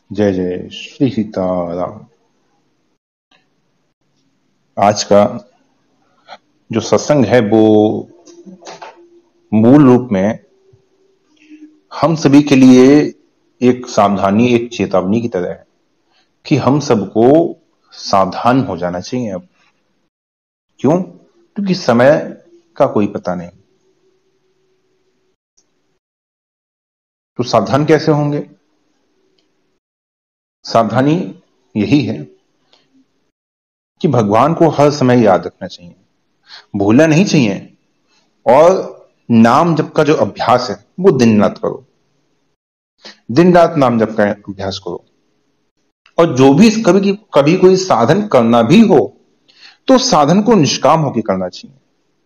जय जय श्री सीताराम। आज का जो सत्संग है वो मूल रूप में हम सभी के लिए एक सावधानी, एक चेतावनी की तरह है कि हम सबको सावधान हो जाना चाहिए। अब क्यों? क्योंकि समय का कोई पता नहीं। तो सावधान कैसे होंगे? सावधानी यही है कि भगवान को हर समय याद रखना चाहिए, भूलना नहीं चाहिए। और नाम जप का जो अभ्यास है वो दिन रात करो, दिन रात नाम जप का अभ्यास करो। और जो भी कभी कभी कोई साधन करना भी हो तो साधन को निष्काम होकर करना चाहिए।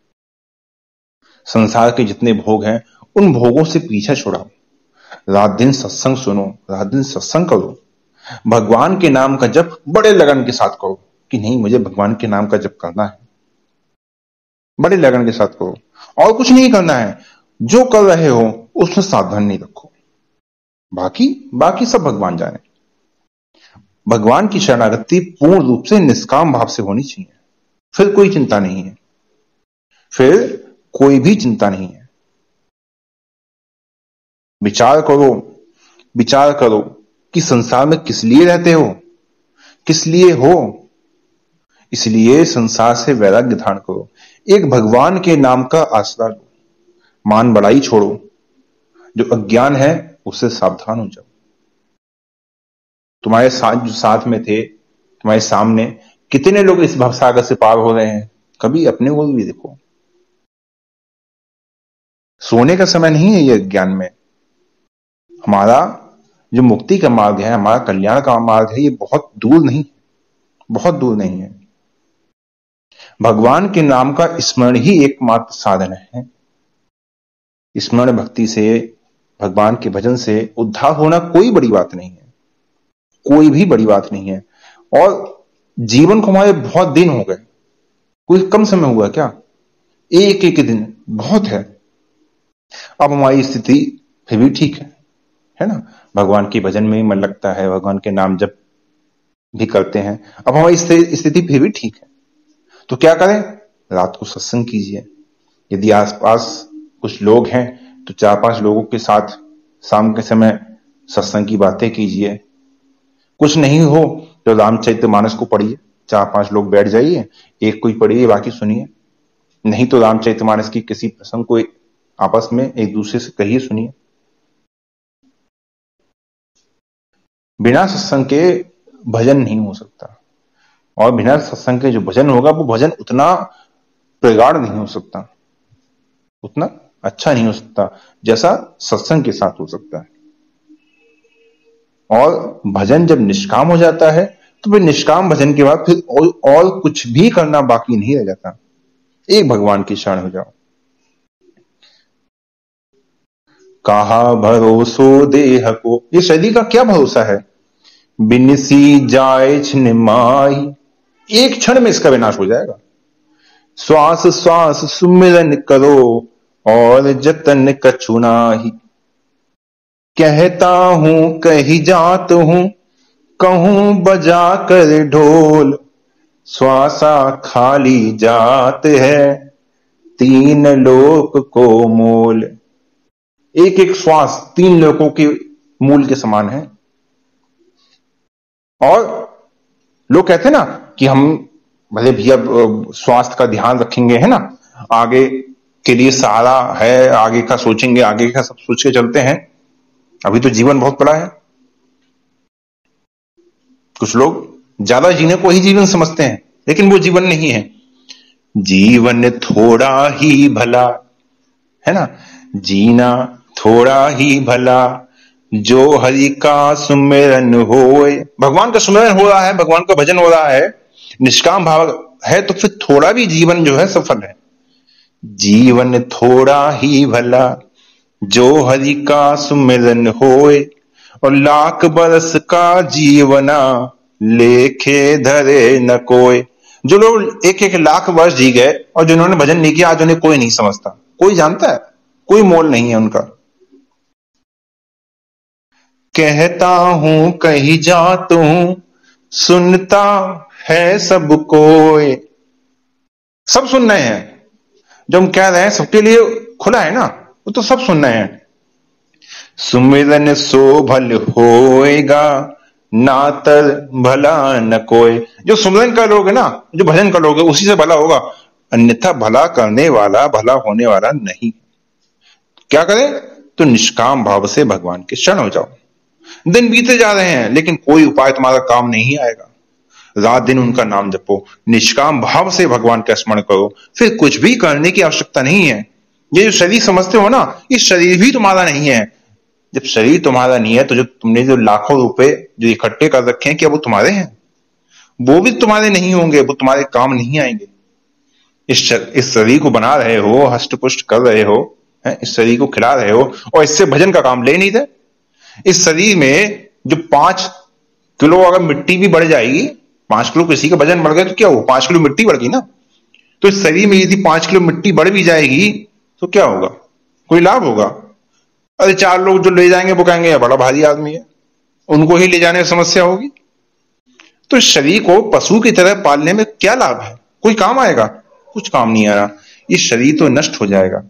संसार के जितने भोग हैं उन भोगों से पीछा छुड़ाओ, रात दिन सत्संग सुनो, रात दिन सत्संग करो, भगवान के नाम का जप बड़े लगन के साथ करो कि नहीं मुझे भगवान के नाम का जप करना है, बड़े लगन के साथ करो। और कुछ नहीं करना है, जो कर रहे हो उसमें सावधान नहीं रखो, बाकी बाकी सब भगवान जाने। भगवान की शरणागति पूर्ण रूप से निष्काम भाव से होनी चाहिए। फिर कोई चिंता नहीं है, फिर कोई भी चिंता नहीं है। विचार करो, विचार करो कि संसार में किस लिए रहते हो, किस लिए हो। इसलिए संसार से वैराग्य धारण करो, एक भगवान के नाम का आसरा लो, मान बड़ाई छोड़ो, जो अज्ञान है उससे सावधान हो जाओ। तुम्हारे साथ जो साथ में थे, तुम्हारे सामने कितने लोग इस भवसागर से पार हो रहे हैं, कभी अपने को भी देखो। सोने का समय नहीं है ये ज्ञान में। हमारा जो मुक्ति का मार्ग है, हमारा कल्याण का मार्ग है, ये बहुत दूर नहीं, बहुत दूर नहीं है। भगवान के नाम का स्मरण ही एकमात्र साधन है। स्मरण भक्ति से, भगवान के भजन से उद्धार होना कोई बड़ी बात नहीं है, कोई भी बड़ी बात नहीं है। और जीवन को हमारे बहुत दिन हो गए, कोई कम समय हुआ क्या? एक एक दिन बहुत है। अब हमारी स्थिति फिर भी ठीक है ना? भगवान के भजन में ही मन लगता है, भगवान के नाम जप भी करते हैं। अब हमारी स्थिति फिर भी ठीक है, तो क्या करें? रात को सत्संग कीजिए। यदि आसपास कुछ लोग हैं तो 4-5 लोगों के साथ शाम के समय सत्संग की बातें कीजिए। कुछ नहीं हो तो रामचरितमानस को पढ़िए, 4-5 लोग बैठ जाइए, एक कोई पढ़िए, बाकी सुनिए। नहीं तो रामचरितमानस की किसी प्रसंग को आपस में एक दूसरे से कहिए, सुनिए। बिना सत्संग के भजन नहीं हो सकता, और बिना सत्संग के जो भजन होगा वो भजन उतना प्रगाढ़ नहीं हो सकता, उतना अच्छा नहीं हो सकता जैसा सत्संग के साथ हो सकता है। और भजन जब निष्काम हो जाता है तो फिर निष्काम भजन के बाद फिर और कुछ भी करना बाकी नहीं रह जाता। एक भगवान की शरण हो जाओ। कहा भरोसो देह को, ये शरीर का क्या भरोसा है? बिनसी जाए छिन माही, एक क्षण में इसका विनाश हो जाएगा। श्वास श्वास सुमिरन करो और जतन कछु नाही, कहता हूं कही जात हूं, कहूं बजा कर ढोल, श्वासा खाली जात है, तीन लोक को मोल। एक एक श्वास 3 लोकों के मूल के समान है। और लोग कहते हैं ना कि हम भले भैया स्वास्थ्य का ध्यान रखेंगे, है ना, आगे के लिए सहारा है, आगे का सोचेंगे, आगे का सब सोच के चलते हैं। अभी तो जीवन बहुत बड़ा है। कुछ लोग ज्यादा जीने को ही जीवन समझते हैं, लेकिन वो जीवन नहीं है। जीवन थोड़ा ही भला, है ना, जीना थोड़ा ही भला, जो हरि का सुमिरन होए। भगवान का सुमिरन हो रहा है, भगवान का भजन हो रहा है, निष्काम भाव है, तो फिर थोड़ा भी जीवन जो है सफल है। जीवन थोड़ा ही भला, जो हरि का सुमिरन होए, और लाख बरस का जीवना, लेखे धरे न कोय। जो लोग एक एक लाख वर्ष जी गए और जिन्होंने भजन नहीं किया, आज उन्हें कोई नहीं समझता, कोई जानता है, कोई मोल नहीं है उनका। कहता हूं कहीं जाता हूं, सुनता है सब कोई। सब सुन रहे हैं, जो हम कह रहे हैं सबके लिए खुला है ना, वो तो सब सुन रहे हैं। सुमिरन सो भल होएगा, नातर भला न कोई। जो सुमिरन करोगे ना, जो भजन करोगे, उसी से भला होगा, अन्यथा भला करने वाला भला होने वाला नहीं। क्या करें? तो निष्काम भाव से भगवान के शरण हो जाओ। दिन बीते जा रहे हैं लेकिन कोई उपाय तुम्हारा काम नहीं आएगा। रात दिन उनका नाम जपो, निष्काम भाव से भगवान का स्मरण करो, फिर कुछ भी करने की आवश्यकता नहीं है। ये जो शरीर समझते हो ना, ये शरीर भी तुम्हारा नहीं है। जब शरीर तुम्हारा नहीं है तो जो तुमने जो लाखों रुपए जो इकट्ठे कर रखे हैं, क्या वो तुम्हारे हैं? वो भी तुम्हारे नहीं होंगे, वो तुम्हारे काम नहीं आएंगे। इस शरीर को बना रहे हो, हष्ट पुष्ट कर रहे हो, इस शरीर को खिला रहे हो, और इससे भजन का काम ले नहीं दे। इस शरीर में जो 5 किलो अगर मिट्टी भी बढ़ जाएगी, 5 किलो किसी का वजन बढ़ गया तो क्या हो, 5 किलो मिट्टी बढ़ गई ना। तो इस शरीर में यदि 5 किलो मिट्टी बढ़ भी जाएगी तो क्या होगा? कोई लाभ होगा? अरे 4 लोग जो ले जाएंगे वो कहेंगे बड़ा भारी आदमी है, उनको ही ले जाने में समस्या होगी। तो शरीर को पशु की तरह पालने में क्या लाभ है? कोई काम आएगा? कुछ काम नहीं आ रहा। ये शरीर तो नष्ट हो जाएगा।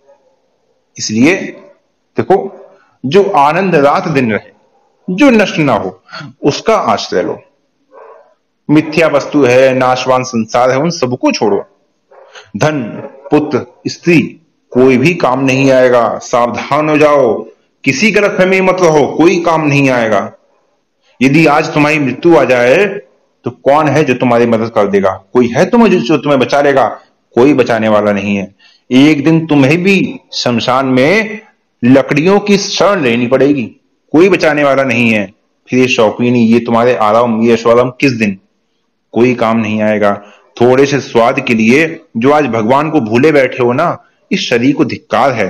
इसलिए देखो, जो आनंद रात दिन रहे, जो नष्ट ना हो, उसका आश्रय लो। मिथ्या वस्तु है, नाशवान संसार है, उन सबको छोड़ो। धन, पुत्र, स्त्री कोई भी काम नहीं आएगा। सावधान हो जाओ, किसी गलतफहमी मत रहो, कोई काम नहीं आएगा। यदि आज तुम्हारी मृत्यु आ जाए तो कौन है जो तुम्हारी मदद कर देगा? कोई है तुम्हें जो तुम्हें बचा लेगा? कोई बचाने वाला नहीं है। एक दिन तुम्हें भी शमशान में लकड़ियों की शरण लेनी पड़ेगी, कोई बचाने वाला नहीं है। फिर ये शौकीनी, ये तुम्हारे आराम, ये ऐशोआराम किस दिन? कोई काम नहीं आएगा। थोड़े से स्वाद के लिए जो आज भगवान को भूले बैठे हो ना, इस शरीर को धिक्कार है।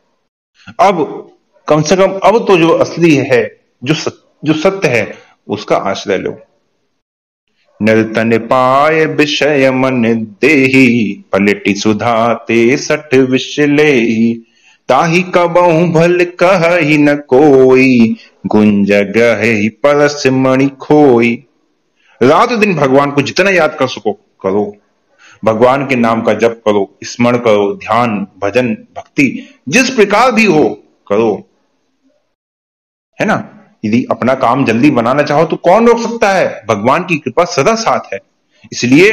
अब कम से कम अब तो जो असली है, जो सत्य है, उसका आश्रय लो। नर्तन पाए विषय मन देही, पलटी सुधा ते सठ विषलेही। ताही कबहू भल कहि न कोई, गुंज गहि परस मणि खोई। रात दिन भगवान को जितना याद कर सको करो, भगवान के नाम का जप करो, स्मरण करो, ध्यान, भजन, भक्ति जिस प्रकार भी हो करो, है ना। यदि अपना काम जल्दी बनाना चाहो तो कौन रोक सकता है? भगवान की कृपा सदा साथ है। इसलिए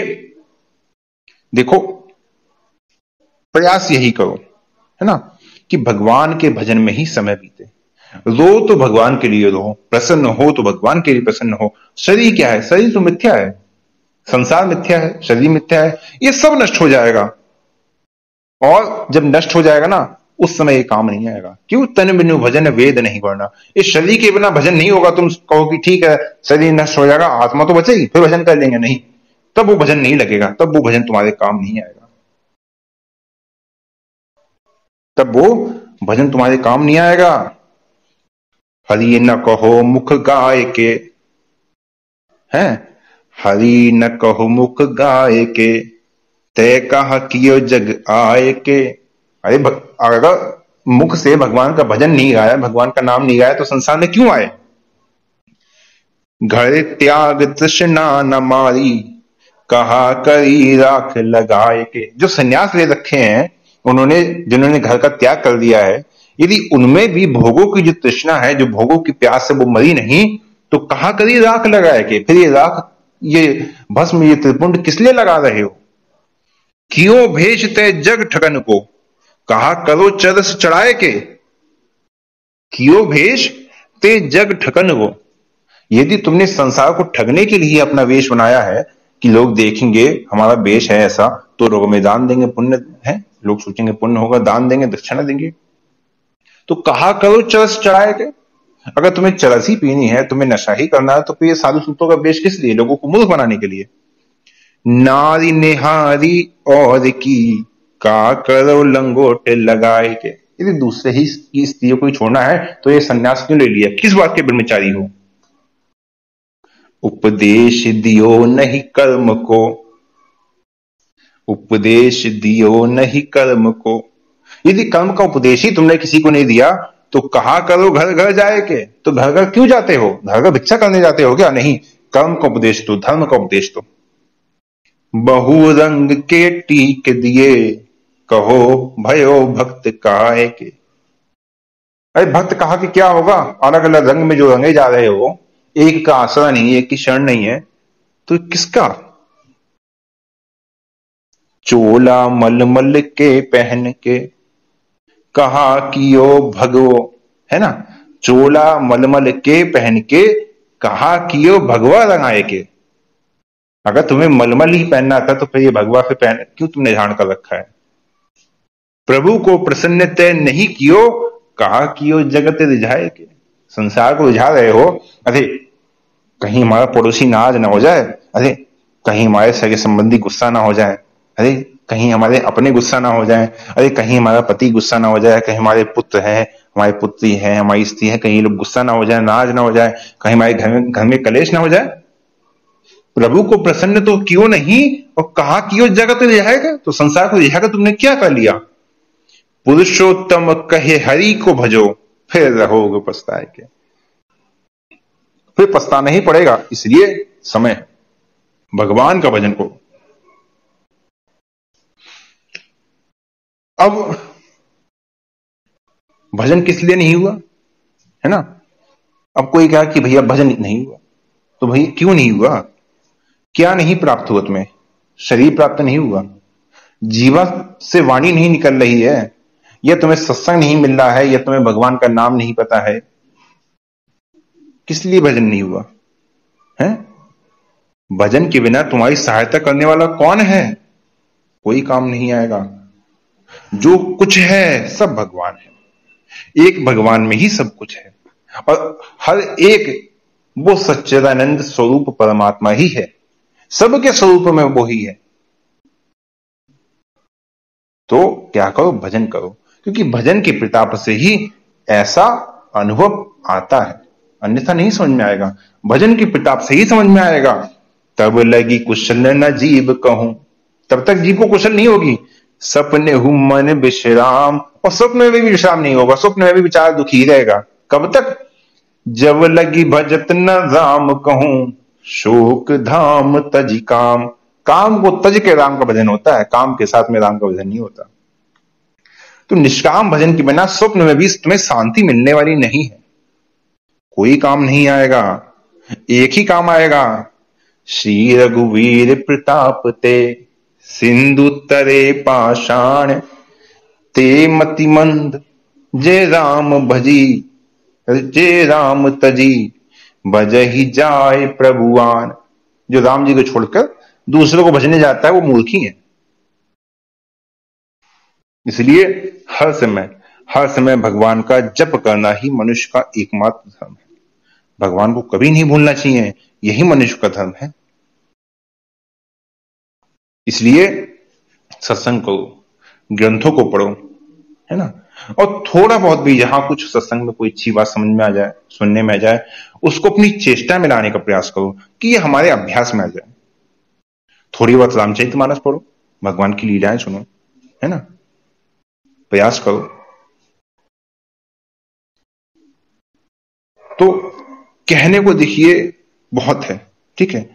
देखो, प्रयास यही करो, है ना, कि भगवान के भजन में ही समय बीते। रो तो भगवान के लिए रो, प्रसन्न हो तो भगवान के लिए प्रसन्न हो। शरीर क्या है? शरीर तो मिथ्या है, संसार मिथ्या है, शरीर मिथ्या है, ये सब नष्ट हो जाएगा। और जब नष्ट हो जाएगा ना, उस समय ये काम नहीं आएगा। क्यों? तन बिनु भजन वेद नहीं पढ़ना। इस शरीर के बिना भजन नहीं होगा। तुम कहो कि ठीक है शरीर नष्ट हो जाएगा, आत्मा तो बचेगी, फिर भजन कर लेंगे, नहीं, तब वो भजन नहीं लगेगा, तब वो भजन तुम्हारे काम नहीं आएगा, तब वो भजन तुम्हारे काम नहीं आएगा। हरि न कहो मुख गाय के, हैं, हरि न कहो मुख गाय के, तय कहा कियो जग आए के। अरे अगर मुख से भगवान का भजन नहीं गाया, भगवान का नाम नहीं गाया, तो संसार में क्यों आए? घर त्याग तृष्णा न मारी, कहा करी राख लगाए के। जो सन्यास ले रखे हैं उन्होंने, जिन्होंने घर का त्याग कर दिया है, यदि उनमें भी भोगों की जो तृष्णा है, जो भोगों की प्यास से वो मरी नहीं, तो कहा करी राख लगाए के। फिर ये राख, ये भस्म, ये त्रिपुंड किस लिए लगा रहे हो? क्यों भेजते जग ठगन को, कहा करो चरस चढ़ाए के। क्यों भेष ते जग ठगन को। यदि तुमने संसार को ठगने के लिए अपना वेश बनाया है कि लोग देखेंगे हमारा वेश है ऐसा, तो लोगों में दान देंगे, पुण्य है, लोग सोचेंगे पुण्य होगा, दान देंगे, दक्षिणा देंगे। तो कहा करो चरस चढ़ाए के। अगर तुम्हें चरस ही पीनी है, तुम्हें नशा ही करना है, तो फिर ये साधु संतों का वेश किस लिए? लोगों को मूर्ख बनाने के लिए। नारी निहारी और की, का करो लंगोटे लगाए के। यदि दूसरे ही स्त्रियों को ही छोड़ना है तो ये सन्यास क्यों ले लिया? किस बात के ब्रह्मचारी हो? उपदेश दियो नहीं कर्म को, उपदेश दियो नहीं कर्म को। यदि कर्म का उपदेश ही तुमने किसी को नहीं दिया तो कहा करो घर घर जाए के, तो घर घर क्यों जाते हो? घर घर भिक्षा करने जाते हो क्या? नहीं, कर्म का उपदेश दो, धर्म का उपदेश दो। बहु रंग के टीक दिए, कहो भयो भक्त काहे के। अरे भक्त कहा कि क्या होगा? अलग अलग रंग में जो रंगे जा रहे हो, एक का आसरा नहीं, एक की शरण नहीं है, तो किसका? चोला मलमल के पहन के, कहा कियो भगवो, है ना? चोला मलमल के पहन के, कहा कियो भगवा रंगाए के। अगर तुम्हें मलमल ही पहनना था तो फिर ये भगवा फिर पहन क्यों तुमने धारण कर रखा है? प्रभु को प्रसन्न तय नहीं कियो, कहा कियो जगत रिझाए के। संसार को रिझा रहे हो, अरे कहीं हमारा पड़ोसी नाराज ना हो जाए, अरे कहीं हमारे सगे संबंधी गुस्सा ना हो जाए, अरे कहीं हमारे अपने गुस्सा ना हो जाए, अरे कहीं हमारा पति गुस्सा ना हो जाए, कहीं हमारे पुत्र हैं, हमारी पुत्री है, हमारी स्त्री है, कहीं लोग गुस्सा ना हो जाए, नाराज ना हो जाए, कहीं हमारे घर में कलेश ना हो जाए। प्रभु को प्रसन्न तो क्यों नहीं, और कहा क्यों जगत रिझाएगा? तो संसार को रिझाकर तुमने क्या कर लिया? पुरुषोत्तम कहे हरि को भजो, फिर रहोगे पछताए के। फिर पछताना ही पड़ेगा, इसलिए समय है, भगवान का भजन करो। अब भजन किस लिए नहीं हुआ, है ना? अब कोई कहा कि भैया भजन नहीं हुआ, तो भाई क्यों नहीं हुआ? क्या नहीं प्राप्त हुआ तुम्हें? शरीर प्राप्त नहीं हुआ, जीवा से वाणी नहीं निकल रही है, या तुम्हें सत्संग नहीं मिल रहा है, या तुम्हें भगवान का नाम नहीं पता है, किस लिए भजन नहीं हुआ है? भजन के बिना तुम्हारी सहायता करने वाला कौन है? कोई काम नहीं आएगा। जो कुछ है सब भगवान है, एक भगवान में ही सब कुछ है, और हर एक वो सच्चिदानंद स्वरूप परमात्मा ही है, सबके स्वरूप में वो ही है। तो क्या करो? भजन करो, क्योंकि भजन के प्रताप से ही ऐसा अनुभव आता है, अन्यथा नहीं समझ में आएगा। भजन के प्रताप से ही समझ में आएगा। तब लगी कुशल न जीव कहूं, तब तक जीव को कुशल नहीं होगी। सपने हूं मन विश्राम, और स्वप्न में भी विश्राम नहीं होगा, स्वप्न में भी विचार दुखी रहेगा। कब तक? जब लगी भजत न राम कहूं, शोक धाम तजी काम। काम को तज के राम का भजन होता है, काम के साथ में राम का भजन नहीं होता। तो निष्काम भजन के बिना स्वप्न में भी तुम्हें शांति मिलने वाली नहीं है। कोई काम नहीं आएगा, एक ही काम आएगा। श्री रघुवीर प्रताप ते, सिंधु तरे पाषाण, ते मति मंद जे राम भजी, जे राम तजी, भजहि जाय प्रभुआन। जो राम जी को छोड़कर दूसरों को भजने जाता है वो मूर्ख ही है। इसलिए हर समय भगवान का जप करना ही मनुष्य का एकमात्र धर्म है। भगवान को कभी नहीं भूलना चाहिए, यही मनुष्य का धर्म है। इसलिए सत्संग करो, ग्रंथों को पढ़ो, है ना? और थोड़ा बहुत भी जहां कुछ सत्संग में कोई अच्छी बात समझ में आ जाए, सुनने में आ जाए, उसको अपनी चेष्टा में लाने का प्रयास करो कि ये हमारे अभ्यास में आ जाए। थोड़ी बहुत रामचरितमानस पढ़ो, भगवान की लीलाएं सुनो, है ना? प्रयास करो। तो कहने को देखिए बहुत है, ठीक है।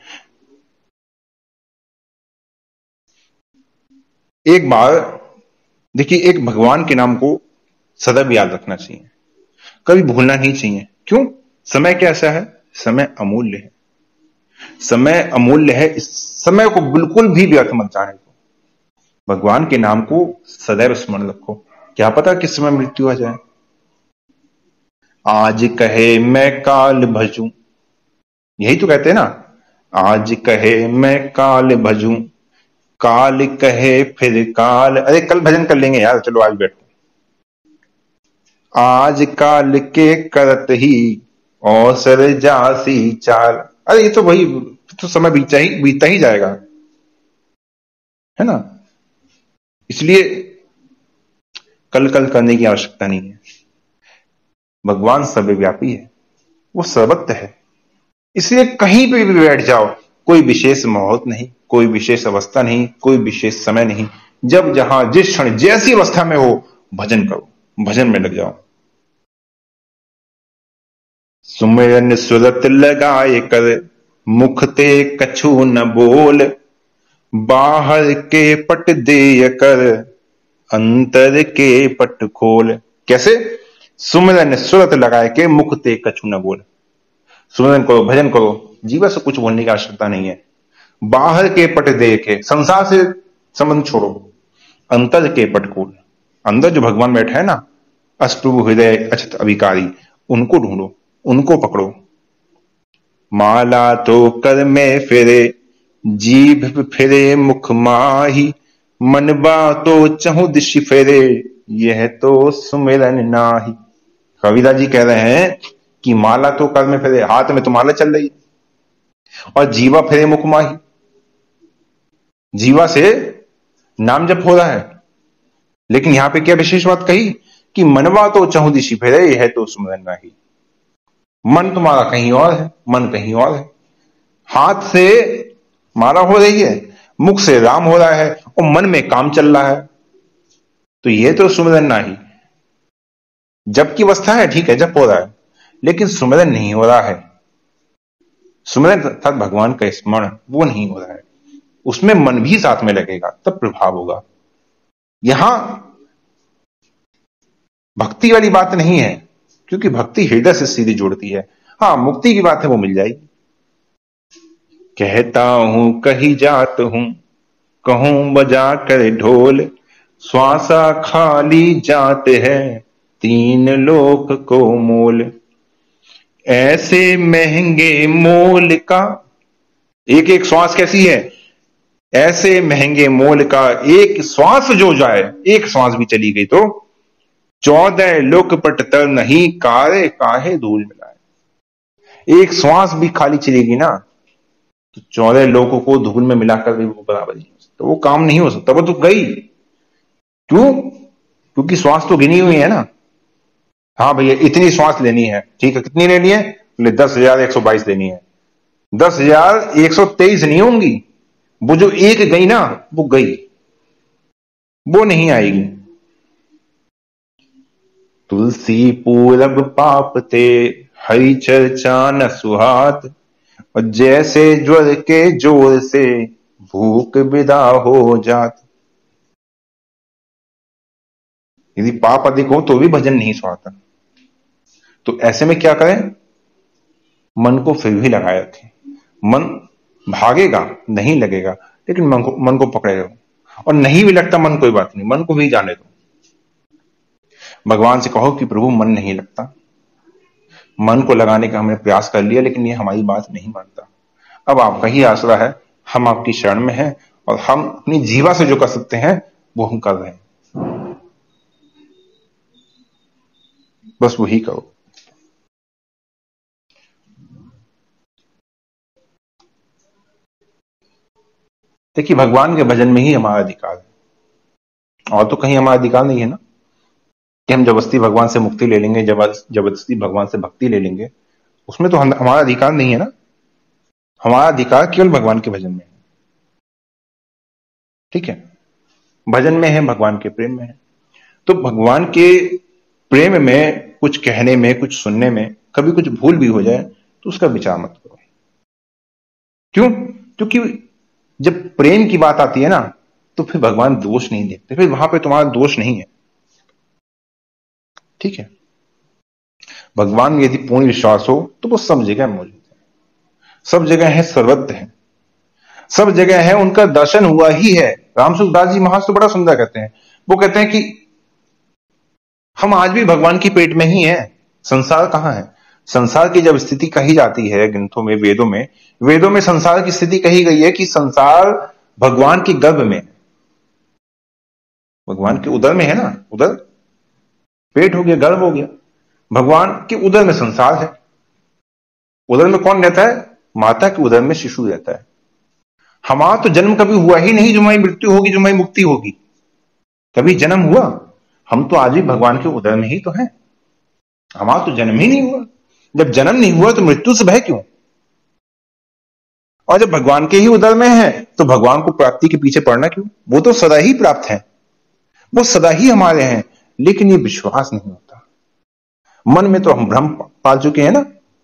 एक बार देखिए, एक भगवान के नाम को सदैव याद रखना चाहिए, कभी भूलना नहीं चाहिए। क्यों? समय कैसा है? समय अमूल्य है, समय अमूल्य है। इस समय को बिल्कुल भी व्यर्थ मत जाने दो। भगवान के नाम को सदैव स्मरण रखो, क्या पता किस समय मृत्यु आ जाए। आज कहे मैं काल भजूं, यही तो कहते हैं ना, आज कहे मैं काल भजूं, काल कहे फिर काल। अरे कल भजन कर लेंगे यार, चलो आज बैठो। आज काल के करत ही औसर जासी चाल। अरे ये तो वही तो समय बीता ही जाएगा, है ना? इसलिए कल करने की आवश्यकता नहीं है। भगवान सर्वव्यापी है, वो सर्वत्र है। इसलिए कहीं पे भी बैठ जाओ, कोई विशेष मुहूर्त नहीं, कोई विशेष अवस्था नहीं, कोई विशेष समय नहीं। जब जहां जिस क्षण जैसी अवस्था में हो, भजन करो, भजन में लग जाओ। सुमिरन सुरत लगाए कर, मुख ते कछु न बोल, बाहर के पट देय कर, अंतर के पट खोल। कैसे? सुमिरन सुरत लगाए के, मुख ते कछु न बोल। सुमिरन करो, भजन करो, जीवन से कुछ बोलने की आवश्यकता नहीं है। बाहर के पट दे के, संसार से संबंध छोड़ो, अंतर के पट खोल। अंदर जो भगवान बैठा है ना, अष्टभु हृदय अच्युत अभिकारी, उनको ढूंढो, उनको पकड़ो। माला तो कर में फिरे, जीभ फिरे मुख माही, मनबा तो चहु दिशि फिरे, यह तो सुमिरन नाही। कविता जी कह रहे हैं कि माला तो कर में फिरे, हाथ में तो माला चल रही है, और जीवा फिरे मुख माही, जीवा से नाम जप हो रहा है। लेकिन यहां पे क्या विशेष बात कही कि मनवा तो चहु दिशि फिरे, यह तो सुमिरन नाही। मन तुम्हारा कहीं और है, मन कहीं और है। हाथ से माला हो रही है, मुख से राम हो रहा है, और मन में काम चल रहा है, तो यह तो सुमिरन नाही। जप की अवस्था है, ठीक है, जप हो रहा है, लेकिन सुमिरन नहीं हो रहा है। सुमिरन अर्थात भगवान का स्मरण वो नहीं हो रहा है, उसमें मन भी साथ में लगेगा, तब प्रभाव होगा। यहां भक्ति वाली बात नहीं है, क्योंकि भक्ति हृदय से सीधी जुड़ती है। हाँ, मुक्ति की बात है, वो मिल जाएगी। कहता हूं कही जात हूं, कहूं बजा कर ढोल, श्वासा खाली जात है, तीन लोक को मोल। ऐसे महंगे मोल का, एक एक श्वास कैसी है, ऐसे महंगे मोल का एक श्वास जो जाए, एक श्वास भी चली गई तो 14 लोक पट तर नहीं, कारे काहे धूल मिलाए। एक श्वास भी खाली चलेगी ना, तो 14 लोगों को धूल में मिलाकर भी वो बराबर नहीं हो सकता, वो काम नहीं हो सकता, वो तो गई। क्यों? क्योंकि श्वास तो गिनी हुई है ना। हाँ भैया, इतनी श्वास लेनी है, ठीक है, कितनी लेनी है? 10,122 लेनी है। 10,123 नहीं होंगी, वो जो एक गई ना, वो गई, वो नहीं आएगी। तुलसी पूरब पाप ते, हरि चर्चा न सुहात, और जैसे ज्वर के जोर से, भूख विदा हो जात। यदि पाप अधिक हो तो भी भजन नहीं सुहाता, तो ऐसे में क्या करें? मन को फिर भी लगाए रखें। मन भागेगा, नहीं लगेगा, लेकिन मन को पकड़े रहो। और नहीं भी लगता मन, कोई बात नहीं, मन को भी जाने दो। भगवान से कहो कि प्रभु मन नहीं लगता, मन को लगाने का हमने प्रयास कर लिया, लेकिन ये हमारी बात नहीं मानता। अब आपका ही आसरा है, हम आपकी शरण में हैं, और हम अपनी जीवा से जो कर सकते हैं वो हम कर रहे हैं, बस वही करो। देखिए, भगवान के भजन में ही हमारा अधिकार है, और तो कहीं हमारा अधिकार नहीं है ना, कि हम जबरदस्ती भगवान से मुक्ति ले लेंगे, जबरदस्ती भगवान से भक्ति ले लेंगे, उसमें तो हमारा अधिकार नहीं है ना। हमारा अधिकार केवल भगवान के भजन में है, ठीक है, भजन में है, भगवान के प्रेम में है। तो भगवान के प्रेम में कुछ कहने में, कुछ सुनने में कभी कुछ भूल भी हो जाए तो उसका विचार मत करो। क्यों? क्योंकि जब प्रेम की बात आती है ना, तो फिर भगवान दोष नहीं देखते, फिर वहां पे तुम्हारा दोष नहीं है, ठीक है। भगवान में यदि पूर्ण विश्वास हो तो वो सब जगह मौजूद है, सब जगह है, सर्वत्र है, सब जगह है, उनका दर्शन हुआ ही है। रामसुखदास जी महाराज तो बड़ा सुंदर कहते हैं, वो कहते हैं कि हम आज भी भगवान की पेट में ही हैं, संसार कहां है। संसार की जब स्थिति कही जाती है ग्रंथों में, वेदों में संसार की स्थिति कही गई है कि संसार भगवान के गर्भ में, भगवान के उदर में है ना, उदर पेट हो गया, गर्भ हो गया, भगवान के उदर में संसार है। उदर में कौन रहता है? माता के उदर में शिशु रहता है। हमारा तो जन्म कभी हुआ ही नहीं जो हमारी मृत्यु होगी, जो हमारी मुक्ति होगी, कभी जन्म हुआ? हम तो आज भी भगवान के उदर में ही तो हैं, हमारा तो जन्म ही नहीं हुआ। जब जन्म नहीं हुआ तो मृत्यु से भय क्यों? और जब भगवान के ही उदर में है तो भगवान को प्राप्ति के पीछे पड़ना क्यों? वो तो सदा ही प्राप्त है, वो सदा ही हमारे हैं, लेकिन ये विश्वास नहीं होता। मन में तो हम भ्रम पाल चुके हैं ना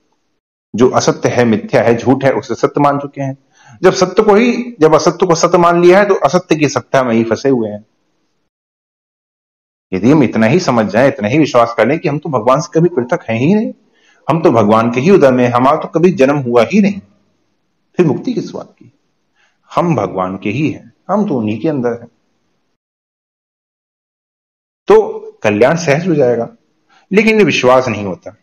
जो असत्य है, मिथ्या है, झूठ है, उसे सत्य मान चुके हैं। जब असत्य को सत्य मान लिया है तो असत्य की सत्ता में ही फंसे हुए हैं। यदि हम इतना ही समझ जाएं, इतना ही विश्वास कर लें कि हम तो भगवान से कभी पृथक हैं ही नहीं, हम तो भगवान के ही उदय में, हमारा तो कभी जन्म हुआ ही नहीं, फिर मुक्ति किस बात की? हम भगवान के ही हैं, हम तो उन्हीं के अंदर हैं, तो कल्याण सहज हो जाएगा। लेकिन ये विश्वास नहीं होता।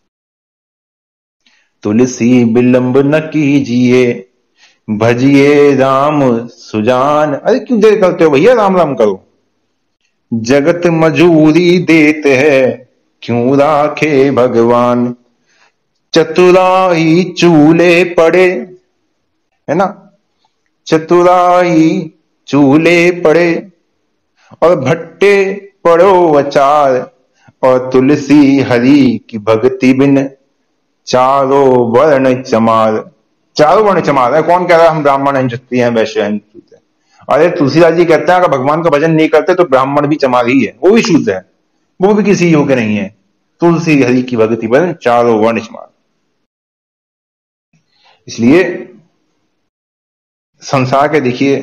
तुलसी विलंब न कीजिए, भजिए राम सुजान। अरे क्यों देर करते हो भैया, राम राम करो। जगत मजूरी देते है, क्यों राखे भगवान। चतुराई चूले पड़े, है ना, चतुराई चूले पड़े और भट्टे पड़ो अचार। और तुलसी हरि की भक्ति बिन चारों वर्ण चमार। चारों वर्ण चमार है। कौन कह रहा है हम ब्राह्मण हैं, क्षत्रिय हैं, वैश्य हैं, शूद्र हैं? अरे तुलसीदास जी कहते हैं अगर भगवान का भजन नहीं करते तो ब्राह्मण भी चमार ही है, वो भी शूद्र है, वो भी किसी योग्य नहीं है। तुलसी हरि की भक्ति बिन चारों वर्ण चमार। इसलिए संसार के देखिए,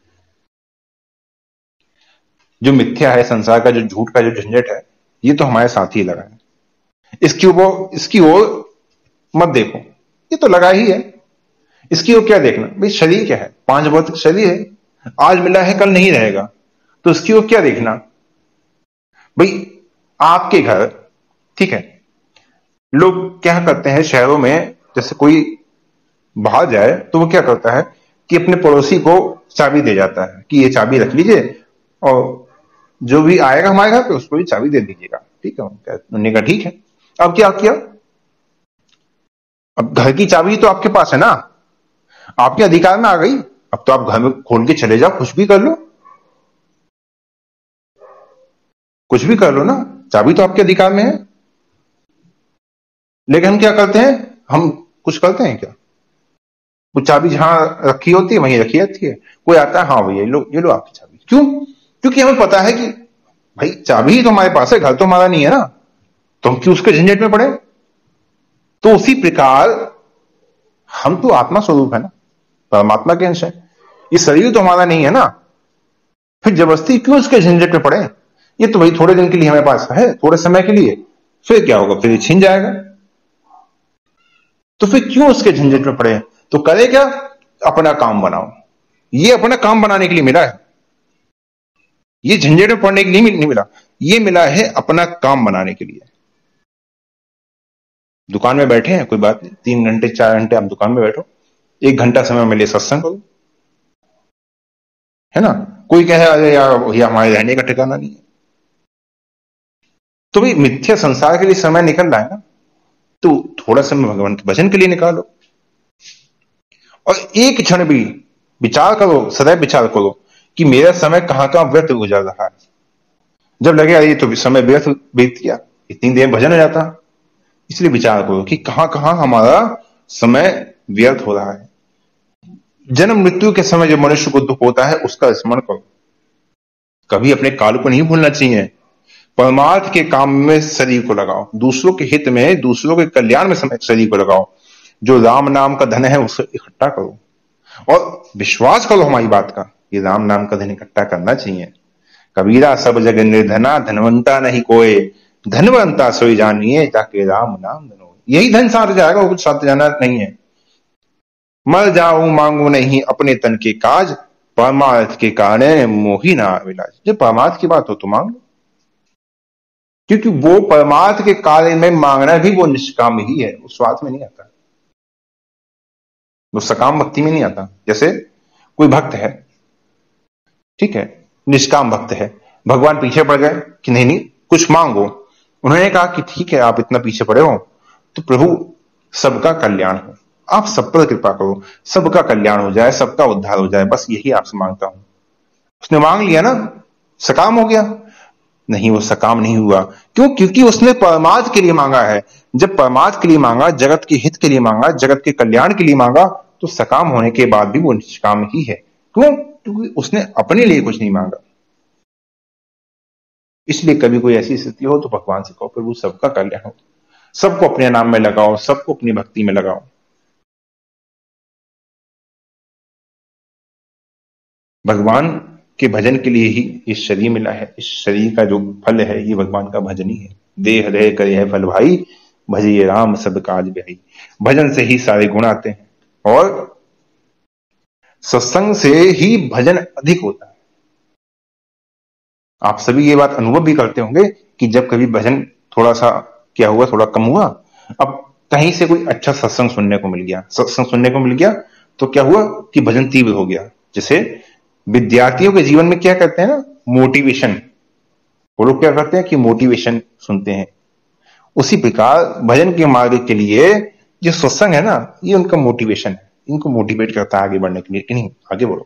जो मिथ्या है संसार का, जो झूठ का जो झंझट है, ये तो हमारे साथ ही लगा है। इसकी ओर मत देखो, ये तो लगा ही है। इसकी ओर क्या देखना भाई? शरीर क्या है? 5 भौतिक शरीर है, आज मिला है कल नहीं रहेगा, तो इसकी ओर क्या देखना भाई? आपके घर, ठीक है, लोग क्या करते हैं शहरों में, जैसे कोई बाहर जाए तो वो क्या करता है कि अपने पड़ोसी को चाबी दे जाता है कि ये चाबी रख लीजिए और जो भी आएगा हमारे घर पे उसको भी चाबी दे दीजिएगा। ठीक है, उन्होंने कहा ठीक है। अब क्या किया? अब घर की चाबी तो आपके पास है ना, आपके अधिकार में आ गई। अब तो आप घर में खोल के चले जाओ, कुछ भी कर लो, कुछ भी कर लो ना, चाबी तो आपके अधिकार में है। लेकिन हम क्या करते हैं? हम कुछ करते हैं क्या? वो चाबी जहां रखी होती है वहीं रखी रहती है। कोई आता है, हाँ भैया ये लो आपकी चाबी। क्यों? क्योंकि हमें पता है कि भाई चाबी ही तो हमारे पास है, घर तो हमारा नहीं है ना, तो हम क्यों उसके झंझट में पड़े? तो उसी प्रकार हम तो आत्मा स्वरूप है ना, परमात्मा के अंश है, ये शरीर तो हमारा नहीं है ना, फिर जबरदस्ती क्यों उसके झंझट में पड़े? ये तो भाई थोड़े दिन के लिए हमारे पास है, थोड़े समय के लिए, फिर क्या होगा? फिर ये छीन जाएगा। तो फिर क्यों उसके झंझट में पड़े? तो करे क्या? अपना काम बनाओ। ये अपना काम बनाने के लिए मिला है, ये झंझट में पड़ने के लिए नहीं मिला, ये मिला है अपना काम बनाने के लिए। दुकान में बैठे हैं, कोई बात नहीं, 3 घंटे 4 घंटे आप दुकान में बैठो, 1 घंटा समय मिले सत्संग करो, है ना। कोई कहे अरे यार भैया हमारे रहने का ठिकाना नहीं है, तो भाई मिथ्या संसार के लिए समय निकल रहा है ना, तो थोड़ा समय भगवान के भजन के लिए निकालो। और एक क्षण भी विचार करो, सदैव विचार करो कि मेरा समय कहां कहां व्यर्थ गुजर रहा है। जब लगे अरे ये तो समय व्यर्थ बीत गया, इतनी देर भजन हो जाता, इसलिए विचार करो कि कहां कहां हमारा समय व्यर्थ हो रहा है। जन्म मृत्यु के समय जो मनुष्य को दुख होता है उसका स्मरण करो। कभी अपने काल को नहीं भूलना चाहिए। परमार्थ के काम में शरीर को लगाओ, दूसरों के हित में, दूसरों के कल्याण में समय शरीर को लगाओ। जो राम नाम का धन है उसे इकट्ठा करो और विश्वास करो हमारी बात का, कि राम नाम का धन इकट्ठा करना चाहिए। कबीरा सब जग निर्धना, धनवंता नहीं कोई, धनवंता सोई जानिए, जाके राम नाम धनो। यही धन साथ जाएगा, वो कुछ साथ जाना नहीं है। मर जाऊं मांगू नहीं अपने तन के काज, परमार्थ के कारण मोही ना विलाज। जब परमार्थ की बात हो तो मांग लो, क्योंकि वो परमार्थ के कार्य में मांगना भी वो निष्काम ही है, वो स्वार्थ में नहीं आता, वो सकाम भक्ति में नहीं आता। जैसे कोई भक्त है, ठीक है, निष्काम भक्त है, भगवान पीछे पड़ गए कि नहीं नहीं कुछ मांगो, उन्होंने कहा कि ठीक है आप इतना पीछे पड़े हो तो प्रभु सबका कल्याण हो, आप सब पर कृपा करो, सबका कल्याण हो जाए, सबका उद्धार हो जाए, बस यही आपसे मांगता हूं। उसने मांग लिया ना, सकाम हो गया? नहीं, वो सकाम नहीं हुआ। क्यों? क्योंकि उसने परमार्थ के लिए मांगा है। जब परमार्थ के लिए मांगा, जगत के हित के लिए मांगा, जगत के कल्याण के लिए मांगा, तो सकाम होने के बाद भी वो निष्काम ही है। क्यों? क्योंकि उसने अपने लिए कुछ नहीं मांगा। इसलिए कभी कोई ऐसी स्थिति हो तो भगवान से कहो प्रभु सबका कल्याण हो, सबको अपने नाम में लगाओ, सबको अपनी भक्ति में लगाओ। भगवान के भजन के लिए ही ये शरीर मिला है। इस शरीर का जो फल है ये भगवान का भजन ही है। देह दे करे है फल भाई, भजिए राम सब काज भाई। भजन से ही सारे गुण आते हैं और सत्संग से ही भजन अधिक होता है। आप सभी ये बात अनुभव भी करते होंगे कि जब कभी भजन थोड़ा सा क्या हुआ, थोड़ा कम हुआ, अब कहीं से कोई अच्छा सत्संग सुनने को मिल गया, सत्संग सुनने को मिल गया तो क्या हुआ कि भजन तीव्र हो गया। जैसे विद्यार्थियों के जीवन में क्या कहते हैं ना, मोटिवेशन, वो लोग क्या करते हैं कि मोटिवेशन सुनते हैं। उसी प्रकार भजन के मार्ग के लिए जो सत्संग है ना, ये उनका मोटिवेशन है, इनको मोटिवेट करता है आगे बढ़ने के लिए कि नहीं आगे बढ़ो।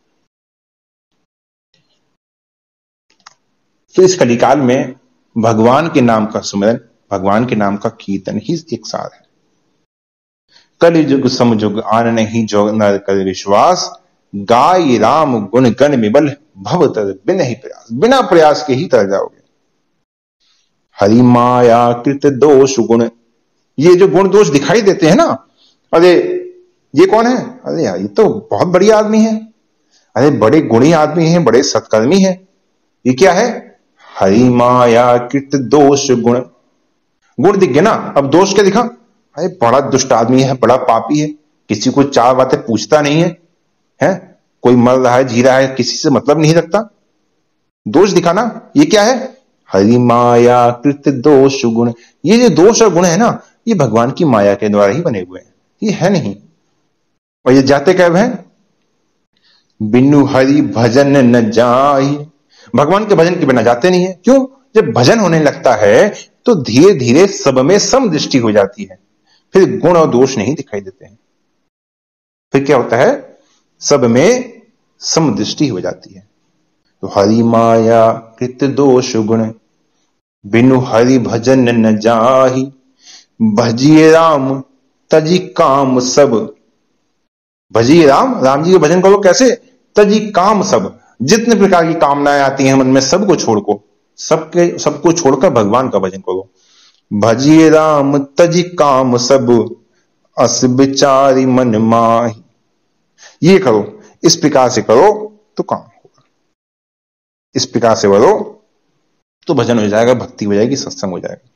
तो इस कलिकाल में भगवान के नाम का सुमिरन, भगवान के नाम का कीर्तन ही एक सार है। कलिजुग समजुग आन नहीं जो नर कर विश्वास, गाय राम गुण गण विबल भव तर बिन ही प्रयास। बिना प्रयास के ही तर जाओगे। हरि माया कृत दोष गुण, ये जो गुण दोष दिखाई देते हैं ना, अरे ये कौन है, अरे यार ये तो बहुत बढ़िया आदमी है, अरे बड़े गुणी आदमी है, बड़े सत्कर्मी है, ये क्या है, हरि माया कृत दोष गुण। गुण दिख गया ना, अब दोष क्या दिखा, अरे बड़ा दुष्ट आदमी है, बड़ा पापी है, किसी को चार बातें पूछता नहीं है, है कोई मर रहा है जी रहा है किसी से मतलब नहीं रखता, दोष दिखाना। ये क्या है, हरि माया कृत दोष गुण। ये जो दोष और गुण है ना, ये भगवान की माया के द्वारा ही बने हुए हैं, ये है नहीं। और ये जाते कब है, बिनु हरि भजन न जाई। भगवान के भजन के बिना जाते नहीं है। क्यों, जब भजन होने लगता है तो धीरे धीरे सब में समदृष्टि हो जाती है, फिर गुण और दोष नहीं दिखाई देते हैं। फिर क्या होता है, सब में समदृष्टि हो जाती है। तो हरि माया कृत दोष गुण, बिनु हरि भजन न जाहि। भजिए राम तजी काम सब। भजिए राम, राम जी के भजन करो कैसे, तजी काम सब, जितने प्रकार की कामनाएं आती हैं मन में सबको छोड़को, सबको छोड़कर भगवान का भजन करो। भजिए राम तजी काम सब, अस विचारी मन माही। ये करो, इस प्रकार से करो तो काम होगा, इस प्रकार से करो तो भजन हो जाएगा, भक्ति हो जाएगी, सत्संग हो जाएगा।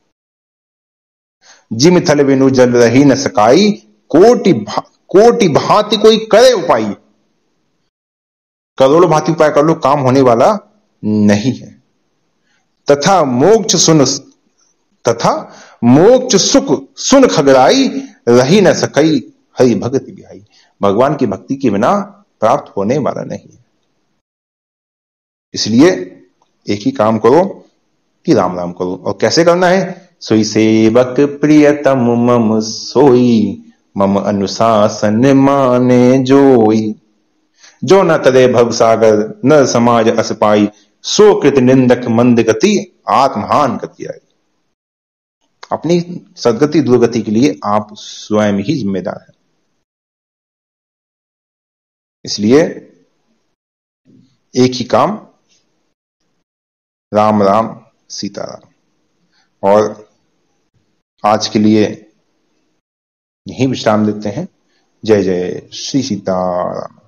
जिम थल बिनु जल रही न सकाई, कोटि भांति कोई करे उपाय। करोड़ों भांति उपाय कर लो, काम होने वाला नहीं है। तथा मोक्ष सुख सुन खगराई, रही न सकई हरि भक्ति बिहाई। भगवान की भक्ति के बिना प्राप्त होने वाला नहीं है। इसलिए एक ही काम करो कि राम राम करो। और कैसे करना है, सोई सेवक प्रियतम मम सोई, मम अनुशासन माने जोई। जो न तरे भव सागर, न समाज अस पाई, सो कृत निंदक मंद गति, आत्महान गति आई। अपनी सदगति दुर्गति के लिए आप स्वयं ही जिम्मेदार हैं। इसलिए एक ही काम, राम राम सीताराम। और आज के लिए यहीं विश्राम देते हैं। जय जय श्री सीताराम।